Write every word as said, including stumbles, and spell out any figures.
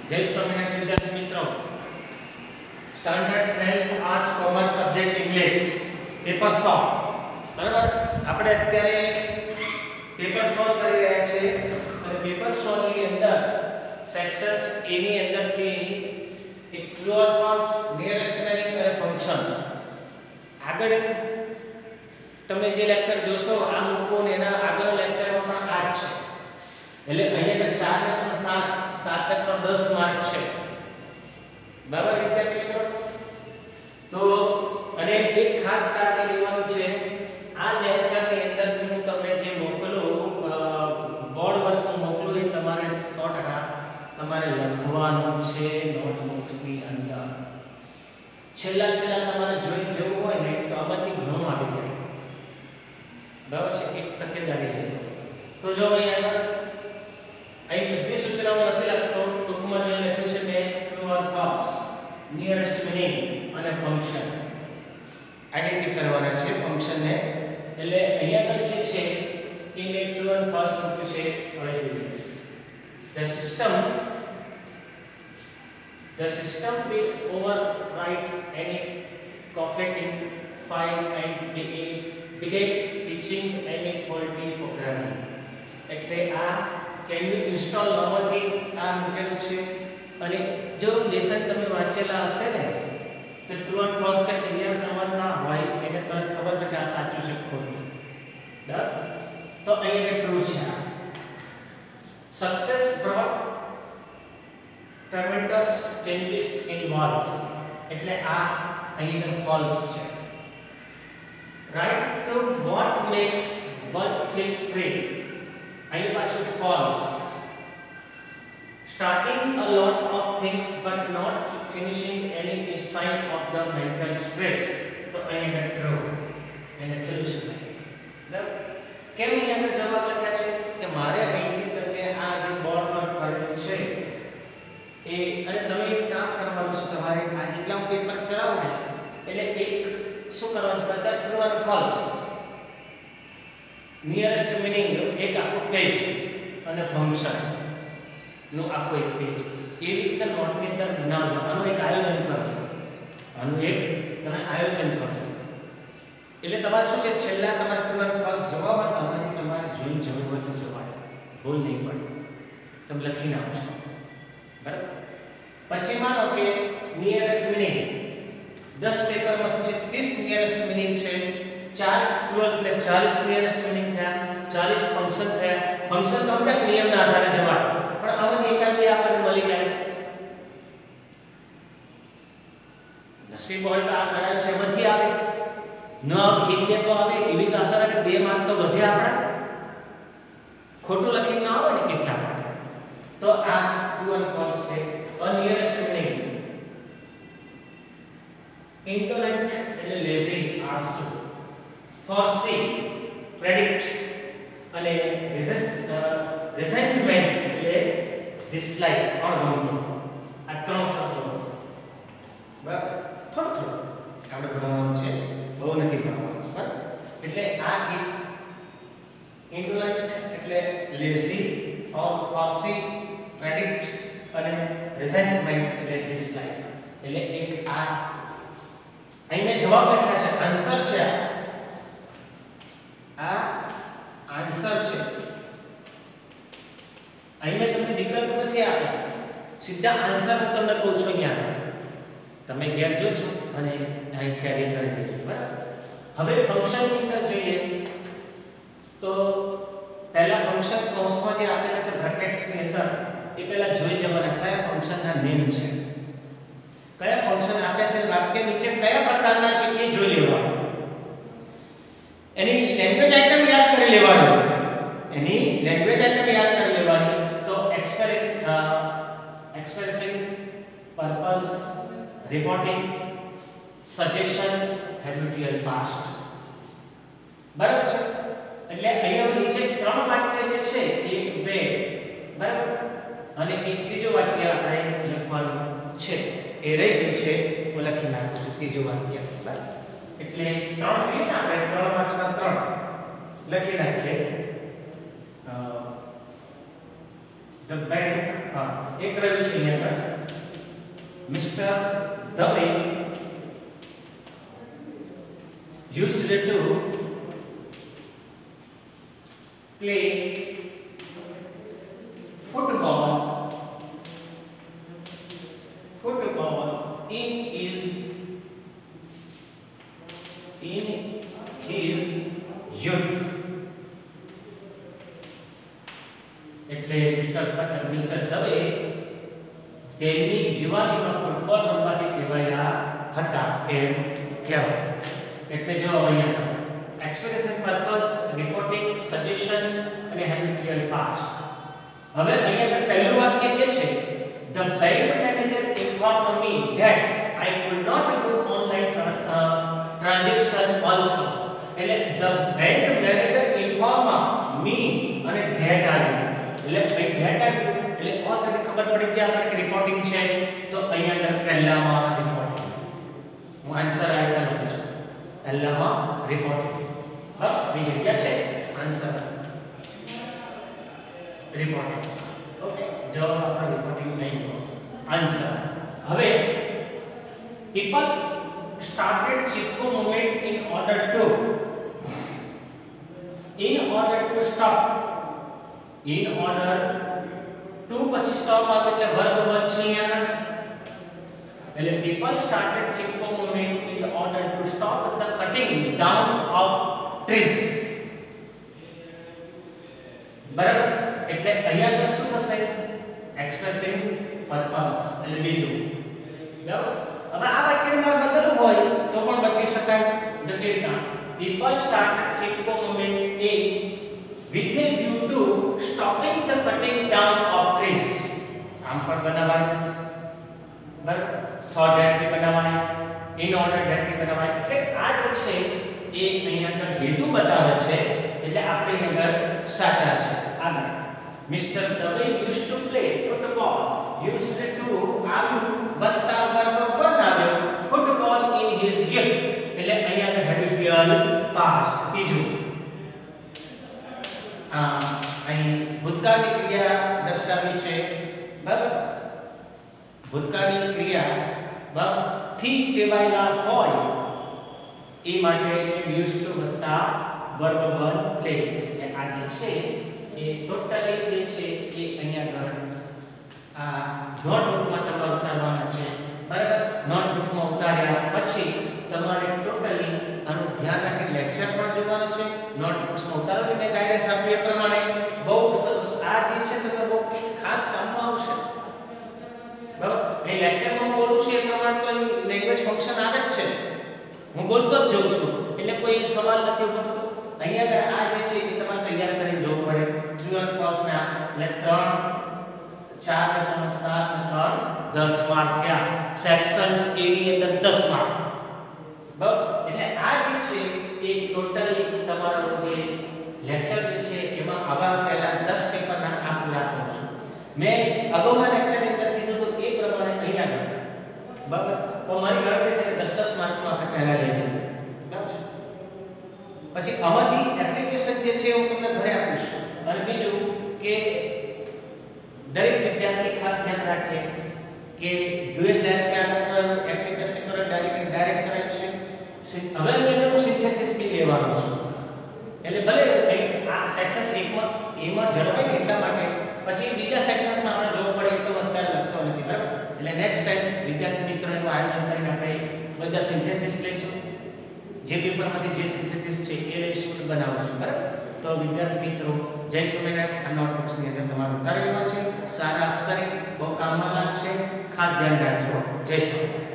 જય સ્વામિનારાયણ વિદ્યાર્થી મિત્રો, standard tenth arts commerce subject English paper so બરાબર. આપણે અત્યારે પેપર સોલ્વ કરી રહ્યા છીએ અને પેપર સો ની અંદર સેક્શન્સ એ ની અંદરથી એક true or false, nearest value અને ફંક્શન. આગળ તમે જે લેક્ચર જોશો આ મૂકો ને એના આગળ લેક્ચરમાં પણ આ જ છે. એટલે અહીંયા તો ચાર ને ત્રણ સાત, સાત ને ત્રણ દસ માર્ક છે બરાબર વિદ્યાર્થી મિત્રો. તો અને એક ખાસ કાળજી લેવાનું છે, આ લેક્ચરની અંદર હું તમને જે મોકલું બોર્ડ વર્ક મોકલું એ તમારે સો ટકા તમારે લખવાનું છે નોટબુક્સની અંદર. છેલ્લા છેલ્લા તમારે જોઈ જવું હોય ને તો આમાંથી ઘણું આવી જાય બરાબર છે, એક તકેદારી છે. તો જો અહીંયા અહીં બધી સૂચનાઓ નથી લખતો, ટૂંકમાં જે લખ્યું છે મેં true or false, nearest meaning અને ફંક્શન આઈડેન્ટિફાઈ કરવાના છે ફંક્શનને. એટલે અહીંયા તો જે છે એ મેં ટ્રુ ઓર ફોલ્સ મૂક્યું છે. હવે જોઈએ the system the system will overwrite any conflicting file and begin pitching any faulty programming. એટલે આ can you install નવાથી આ મૂકેલું છે. અને જો લેસન તમે વાંચેલા હશે ને તો ટ્રુ એન્ડ ફોલ્સ કે તૈયાર કરવાનું ના હોય એને તરત ખબર પડે કે આ સાચું છે ખોટું. બરાબર, તો અહીંયા ટ્રુ છે. Success brought tremendous changes in world, એટલે આ અહીંયા ફોલ્સ છે. right to what makes one feel free, અહીં પાછું false. starting a lot of things but not finishing any is sign of the mental stress, તો અહીં true એને લખેલું છે. બરાબર, કેમ અહીંયા જવાબ લખ્યા છે કે મારે અહીંથી તમને આ જે બોર્ડ પર કરેલું છે એ, અને તમે એક કામ કરવાનું છે, તમારે આ જેટલા હું પેપર ચલાવું ને એટલે એક શું કરવાનું છે, બધા ટ્રુ અને ફોલ્સ, નિયરેસ્ટ મીનિંગ એક આખું પેજ અને ફંક્શન નું આખું એક પેજ એવી રીતે નોટની અંદર બનાવજો. આનું એક આયોજન કરજો, આનું એક તમે આયોજન કરજો. એટલે તમારે શું છે, છેલ્લા તમારે ટ્રુ અને ફોલ્સ જવાબ આમાંથી તમારે જોઈને જવું હોય તો જવાબ ભૂલ નહીં પડે, તમે લખી નાખશો બરાબર. પછી માનો કે નિયરેસ્ટ મીનિંગ દસ પેપરમાંથી છે ત્રીસ નિયરેસ્ટ મીનિંગ છે, ચાર ટ્રુ એટલે ચાલીસ નિયરેસ્ટ મીનિંગ થયા, ચાલીસ ફંક્શન થયા. ફંક્શન તો આપણે નિયમના આધારે જવાબ, પણ આમાંથી એકાદ બે આપણને મળી જાય. નસીબ હોય તો આ કરાય છે એમાંથી આવે, ન એક બે તો આવે એવી તો આશા રાખે બે માર્ક તો વધે આપણા, ખોટું લખીને ના આવે ને એટલા માટે. તો આ ટ્રુ અને ફોલ્સ છે. અનિયરેસ્ટ મીનિંગ indolent એટલે લેઝી, આળસુ. foresee predict અને resentment એટલે dislike અણગમતું. આ ત્રણ શબ્દો બરાબર થોડું થોડું આપણે ભણવાનું છે, બહુ નથી ભણવાનું બરાબર. એટલે આ એક indolent એટલે લેઝી, foresee predict અને resentment એટલે dislike. એટલે એક આ અહીંયા જવાબ લખ્યા છે, આન્સર છે આ આન્સર છે. અહીંયા તમને વિકલ્પ નથી આપ્યા, સીધા આન્સર હું તમને કહું છું. અહીંયા તમે ઘેર જોજો અને અહીં ટેલી કરી દેજો બરાબર. હવે ફંક્શનની અંદર જોઈએ તો પહેલા ફંક્શન કૌંસમાં જે આપેલા છે બ્રેકેટ્સની અંદર એ પહેલા જોઈ જવાના કયા ફંક્શનના નેમ છે, કયા ફંક્શન આપ્યા છે, વાક્ય નીચે કયા પ્રકારના છે એ જોઈ લેવાનું. એની લેંગ્વેજ આઇટમ યાદ કરી લેવાનું, એની લેંગ્વેજ આઇટમ યાદ કરી લેવાની. તો express expressing, purpose, reporting, suggestion, habitual past બરાબર છે. એટલે અહીંયા નીચે ત્રણ વાક્ય જે છે એક બે બરાબર અને એક ત્રીજો વાક્ય આપણે લખવાનું છે. એ રહી ગયું છે હું લખી નાખું છું ત્રીજો વાક્ય બરાબર. એટલે ત્રણ જોઈએ ને આપણે ત્રણ માર્ક્સના ત્રણ લખી નાખીએ. The bank હા એક રહ્યું છે અહીંયા આગળ mister Dave used to play football football in his in his youth એટલે મિસ્ટર મિસ્ટર દવે તેમની યુવાનીમાં ફૂટબોલ રમવાથી ટેવાયેલા હતા એમ કહેવાય. એટલે જો અહીંયા એક્સપ્રેશન પર્પસ રિપોર્ટિંગ સજેશન અને હેબિચ્યુઅલ પાસ્ટ. હવે અહીંયા પહેલું વાક્ય એ છે the bank manager informed me that I could not do online transaction also. એટલે the bank manager informed me અને ધેટ આવ્યું એટલે ધેટ આવ્યું એટલે ઓલરેડી ખબર પડી કે આપણે કે રિપોર્ટિંગ છે તો અહીંયા આગળ પહેલામાં રિપોર્ટિંગ હું આન્સર આવ્યો લખું છું પહેલામાં રિપોર્ટિંગ. હવે બીજી જગ્યા છે આન્સર રિપોર્ટિંગ. ઓકે જવાબ આપણો રિપોર્ટિંગ થઈ ગયો આન્સર. હવે people started Chipko movement in order to in order to stop in order to પછી stop આવે એટલે વર્બ બનશે અહીંયા. એટલે people started Chipko movement in order to stop the cutting down of trees. બરાબર એટલે અહીંયા શું થશે એક્સપ્રેસિંગ પર્પસ એટલે બીજું. બરાબર હવે આ વાક્યને મારે બદલવું હોય તો પણ બદલી શકાય. જગ્યાના people started Chipko movement in with a view to stopping the cutting down of trees. આમ પણ બનાવાય બરાબર so that થી બનાવાય in order that થી બનાવાય. એટલે આ જે છે એ અહીંયા આગળ હેતુ બતાવે છે એટલે આપણે અહીંયા આગળ સાચા છે. આગળ mister Dave used to play football used to આવ્યું વત્તા વર્બ બનાવ્યો football in his youth એટલે અહીંયા આગળ habitual past. ત્રીજું આ અહીં ભૂતકાળની ક્રિયા દર્શાવી છે બરાબર ભૂતકાળની ક્રિયા બરાબર થી ટેવાયેલા હોય એ માટે used to વત્તા વર્બ બન પ્લે. એટલે આ જે છે એ ટોટલી જે છે એ અહીંયા આગળ આ નોટબુકમાં તમારે ઉતારવાના છે બરાબર. નોટબુકમાં ઉતાર્યા પછી તમારે ટોટલી આનું ધ્યાન રાખીને લેક્ચર પણ જોવાનું છે. નોટબુક્સમાં ઉતારવાની મેં ગાઈડન્સ આપી એ પ્રમાણે બહુ આ જે છે તમને બહુ ખાસ કામમાં આવશે બરાબર. એ લેક્ચરમાં હું બોલું છું એ પ્રમાણે તો લેંગ્વેજ ફંક્શન આવે જ છે. હું બોલતો જ જઉં છું એટલે કોઈ સવાલ નથી ઉભો થતો. અહીંયા આ જે છે એ તમારે તૈયાર કરીને જવું પડે. ટ્રુ એન્ડ ફોલ્સ ના એટલે ત્રણ ચાર ને ત્રણ સાત ને ત્રણ દસ માર્ક ક્યાં સેક્શન્સ એ ની અંદર દસ માર્ક બરાબર. એટલે આ જે છે એ ટોટલી તમારો જે લેક્ચર જે છે એમાં આવા પહેલા દસ પેપરના આ પૂરા કરું છું. મેં અગાઉના લેક્ચરની અંદર કીધું તો એ પ્રમાણે અહીંયા આગળ બરાબર તો મારી ગણતરી છે કે દસ દસ માર્કનું આપણે પહેલા લઈ લઈએ બરાબર. પછી આમાંથી એપ્લિકેશન જે છે હું તમને ઘરે આપીશ. અને બીજું કે દરેક વિદ્યાર્થી ખાસ ધ્યાન રાખે કે ડ્યુએસ ડાયરેક્ટ આગળ એપ્લિકેશન પર ડાયરેક્ટ ડાયરેક્ટ કરાય છે. હવે અહીંયા હું સિન્થેસિસ બી લેવાનો છું એટલે ભલે આ સેક્શન એકમાં એમાં જળવાય ને એટલા માટે પછી બીજા સેક્શન્સમાં આપણે જોવું પડે એટલો અત્યારે લખતો નથી બરાબર. એટલે નેક્સ્ટ ટાઈમ વિદ્યાર્થી મિત્રોનું આયોજન કરીને આપણે બધા સિન્થેસિસ લઈશું. જે પેપરમાંથી જે સિન્થેસિસ છે એ લઈશું બનાવશું બરાબર. તો વિદ્યાર્થી મિત્રો જય સ્વામિનારાયણ. આ નોટબુક્સની અંદર તમારે ઉતારી લેવા છે. સારા અક્ષરે બહુ કામમાં લાગશે. ખાસ ધ્યાન રાખજો. જય સ્વામિનારાયણ.